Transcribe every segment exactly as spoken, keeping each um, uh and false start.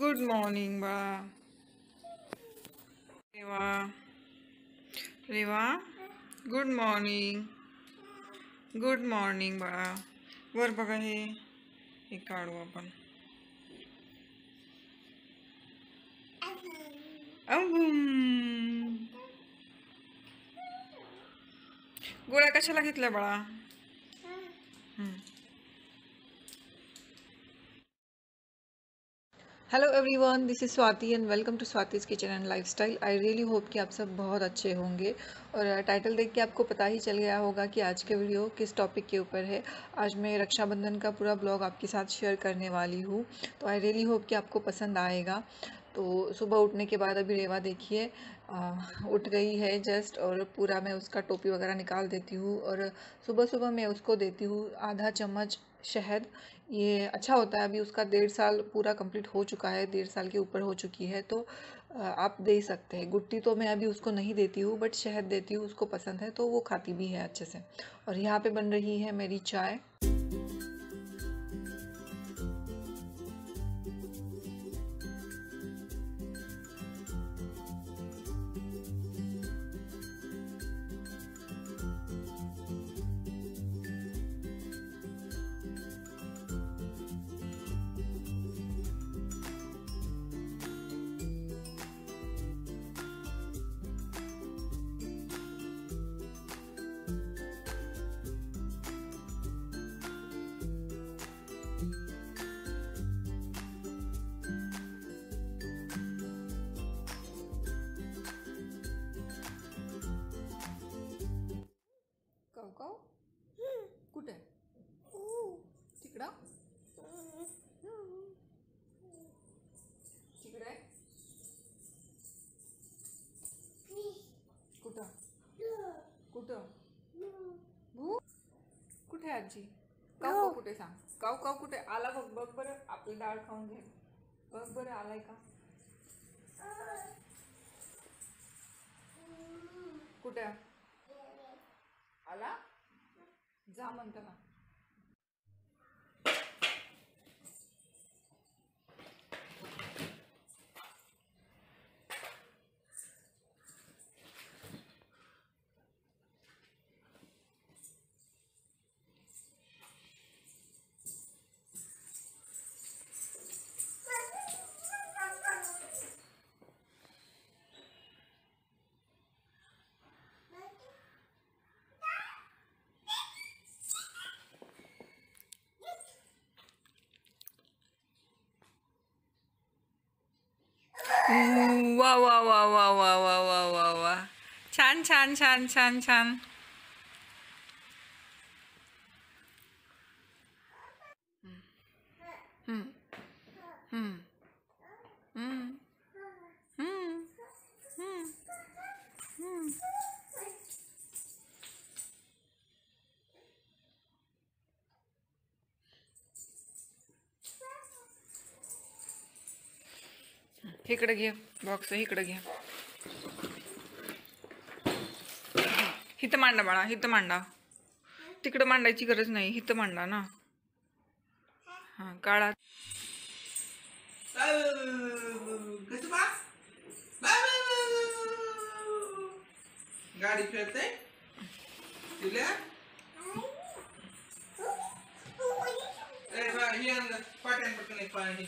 Good morning बाळा. Reva Reva good morning. Good morning बाळा. वर बघा, हे हे काढू आपण. अहं. गोळ्या कशाला घेतल्या बाळा? Hmm. Hello everyone, this is Swati and welcome to Swati's kitchen and lifestyle. I really hope कि आप सब बहुत अच्छे होंगे. और टाइटल देख के आपको पता ही चल गया होगा कि आज के वीडियो किस टॉपिक के ऊपर है. आज मैं रक्षाबंधन का पूरा ब्लॉग आपके साथ शेयर करने वाली हूँ. तो आई रियली होप कि आपको पसंद आएगा. तो सुबह उठने के बाद अभी रेवा देखिए उठ गई है जस्ट, और पूरा मैं उसका टोपी वगैरह निकाल देती हूँ. और सुबह सुबह मैं उसको देती हूँ आधा चम्मच शहद. ये अच्छा होता है. अभी उसका डेढ़ साल पूरा कंप्लीट हो चुका है, डेढ़ साल के ऊपर हो चुकी है. तो आप दे सकते हैं. गुट्टी तो मैं अभी उसको नहीं देती हूँ, बट शहद देती हूँ. उसको पसंद है तो वो खाती भी है अच्छे से. और यहाँ पे बन रही है मेरी चाय. काऊ काऊ कुठे? तिकडं तिकडे कुठं कुठं भू कुठे आजी? काऊ काऊ कुठे? सांग. काऊ काऊ कुठे आला? बघ बघ बरं, आपली डाळ खाऊन घे. बघ बरं आलाय का? कुठे आला? जा म्हणता ना. वा वा वा वा वा वा वा वा वा. छान छान छान छान छान. हम्म हम्म हम्म हम्म हम्म हम्म. इकडे घे बॉक्स, इकडे घे. हिथं मांडा बाळा, हिथं मांडा. तिकडं मांडायची गरज नाही, हिथं मांडा ना. हा काळा. गाडी खेळते पाट्यान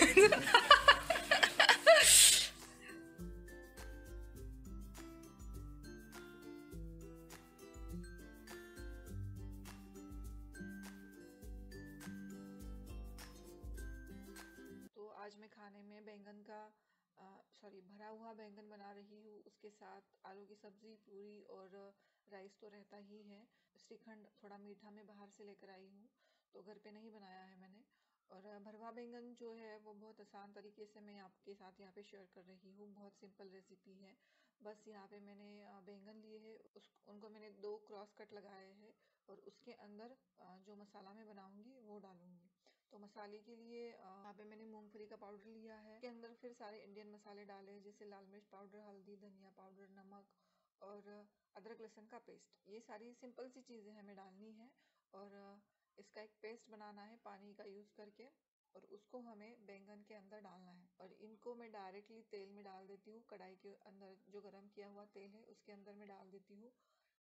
तो आज मैं खाने में बैंगन का सॉरी भरा हुआ बैंगन बना रही हूँ। उसके साथ आलू की सब्ज़ी, पूरी और राइस तो रहता ही है। श्रीखंड थोड़ा मीठा मैं बाहर से लेकर आई हूँ, तो घर पे नहीं बनाया है मैंने। और भरवा बैंगन जो है वो बहुत आसान तरीके से मैं आपके साथ यहाँ पे शेयर कर रही हूँ। बहुत सिंपल रेसिपी है। बस यहाँ पे मैंने बैंगन लिए है, उस उनको मैंने दो क्रॉस कट लगाए हैं और उसके अंदर जो मसाला मैं बनाऊंगी वो डालूंगी। तो मसाले के लिए यहाँ पे मैंने मूंगफली का पाउडर लिया है। के अंदर फिर सारे इंडियन मसाले डाले, जैसे लाल मिर्च पाउडर, हल्दी, धनिया पाउडर, नमक और अदरक लहसुन का पेस्ट। ये सारी सिंपल सी चीज़ें हमें डालनी है और इसका एक पेस्ट बनाना है पानी का यूज़ करके, और उसको हमें बैंगन के अंदर डालना है। और इनको मैं डायरेक्टली तेल में डाल देती हूँ। कढ़ाई के अंदर जो गरम किया हुआ तेल है उसके अंदर मैं डाल देती हूँ।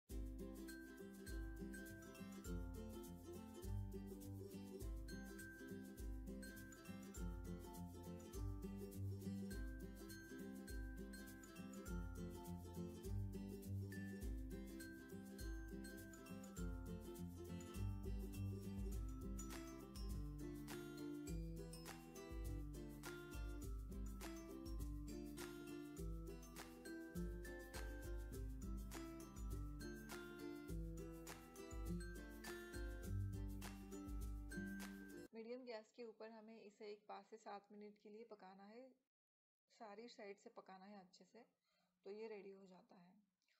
मीडियम गैस के ऊपर हमें इसे एक पाँच से सात मिनट के लिए पकाना है। सारी साइड से पकाना है अच्छे से, तो ये रेडी हो जाता है।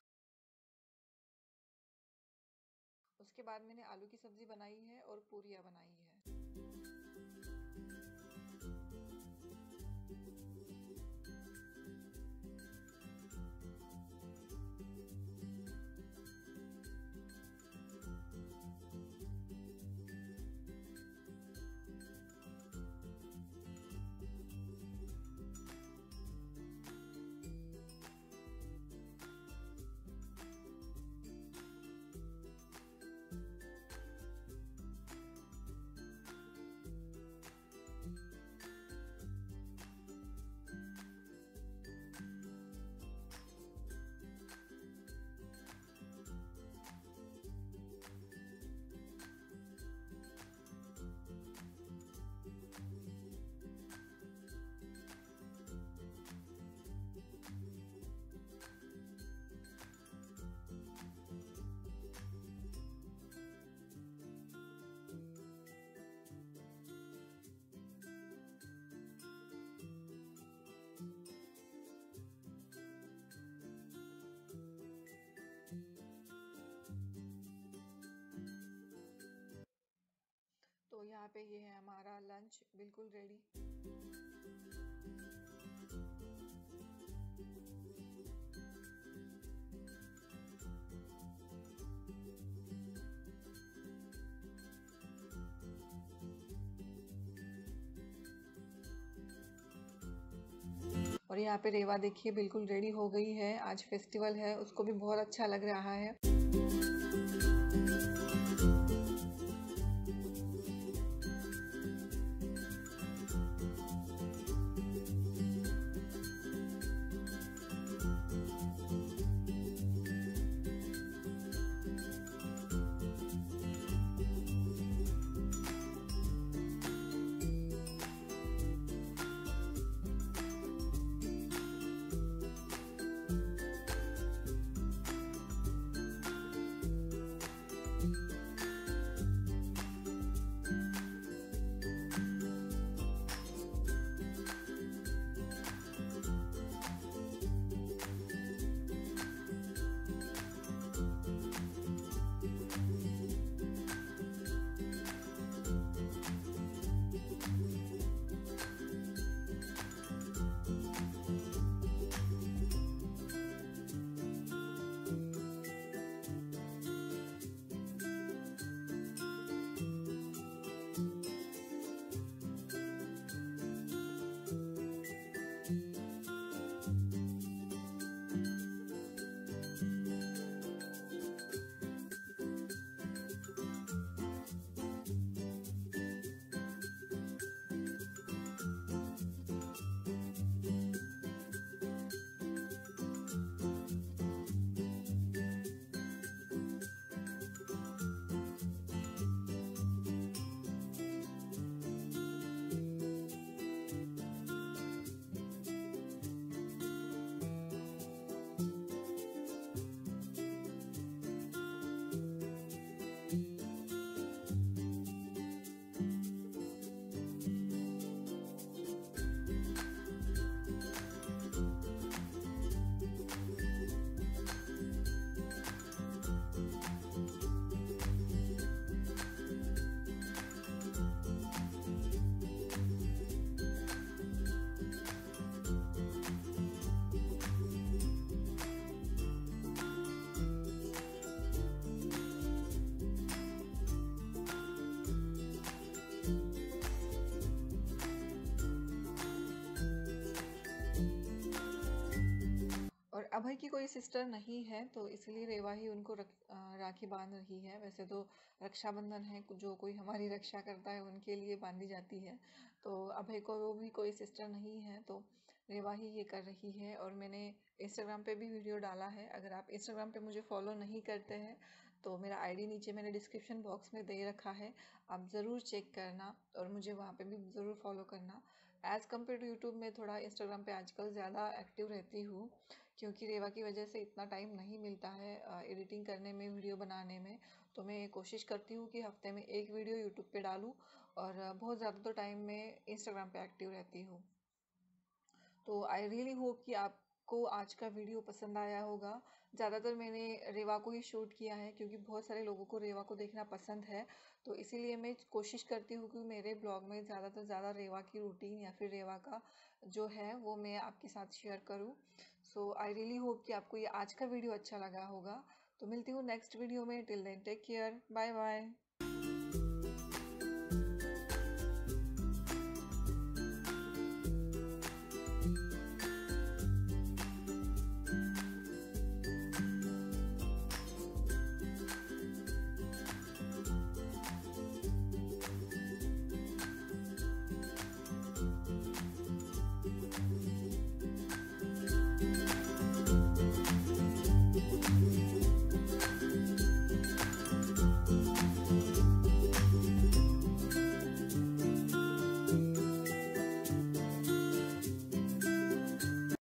उसके बाद मैंने आलू की सब्जी बनाई है और पूरियाँ बनाई है। तो यहाँ पे ये है हमारा लंच बिल्कुल रेडी। और यहाँ पे रेवा देखिए बिल्कुल रेडी हो गई है। आज फेस्टिवल है, उसको भी बहुत अच्छा लग रहा है। अभय की कोई सिस्टर नहीं है, तो इसलिए रेवा ही उनको रख, अ, राखी बांध रही है। वैसे तो रक्षाबंधन है, जो कोई हमारी रक्षा करता है उनके लिए बांधी जाती है। तो अभय को वो भी कोई सिस्टर नहीं है, तो रेवा ही ये कर रही है। और मैंने इंस्टाग्राम पे भी वीडियो डाला है। अगर आप इंस्टाग्राम पे मुझे फॉलो नहीं करते हैं तो मेरा आईडी नीचे मैंने डिस्क्रिप्शन बॉक्स में दे रखा है, आप ज़रूर चेक करना और मुझे वहाँ पे भी ज़रूर फॉलो करना। एज़ कम्पेयर टू यूट्यूब में थोड़ा इंस्टाग्राम पे आजकल ज़्यादा एक्टिव रहती हूँ, क्योंकि रेवा की वजह से इतना टाइम नहीं मिलता है एडिटिंग करने में, वीडियो बनाने में। तो मैं कोशिश करती हूँ कि हफ्ते में एक वीडियो यूट्यूब पे डालूँ, और अ, बहुत ज़्यादा तो टाइम मैं इंस्टाग्राम पे एक्टिव रहती हूँ। तो आई रियली होप कि आपको आज का वीडियो पसंद आया होगा। ज़्यादातर मैंने रेवा को ही शूट किया है, क्योंकि बहुत सारे लोगों को रेवा को देखना पसंद है। तो इसीलिए मैं कोशिश करती हूँ कि मेरे ब्लॉग में ज़्यादातर ज़्यादा रेवा की रूटीन या फिर रेवा का जो है वो मैं आपके साथ शेयर करूँ। सो आई रियली होप कि आपको ये आज का वीडियो अच्छा लगा होगा। तो मिलती हूँ नेक्स्ट वीडियो में। Till then take care, bye bye.